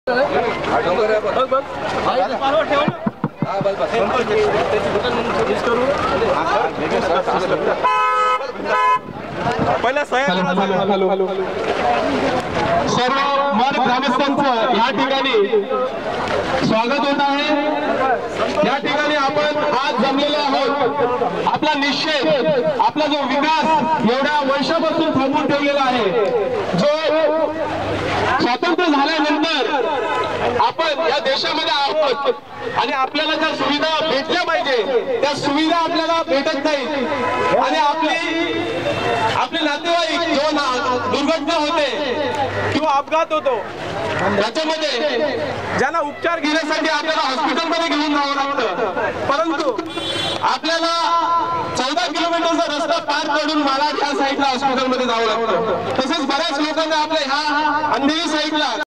पहिला सर्व मन ग्रामस्थांचं या ठिकाणी स्वागत होत आहे। या ठिकाणी आपण आज जमलेले आहोत। आपला निश्चय, आपला जो विकास एवढ्या वर्षापासून थांबवून ठेवलेला आहे, जो स्वातंत्र्य झाल्यानंतर आपण या देशामध्ये आहोत आणि आपल्याला ज्या सुविधा भेटल्या पाहिजे त्या सुविधा आपल्याला भेटत नाहीत आणि आपले नातेवाईक जेव्हा दुर्घटना होते किंवा अपघात होतो त्याच्यामध्ये ज्यांना उपचार घेण्यासाठी आपल्याला हॉस्पिटलमध्ये घेऊन जावं लागतं, परंतु आपल्याला 14 किलोमीटरचा रस्ता पार करून मला या साईडला हॉस्पिटलमध्ये जावं लागतं। तसेच बऱ्याच लोकांना आपल्या ह्या अंधेरी साईडला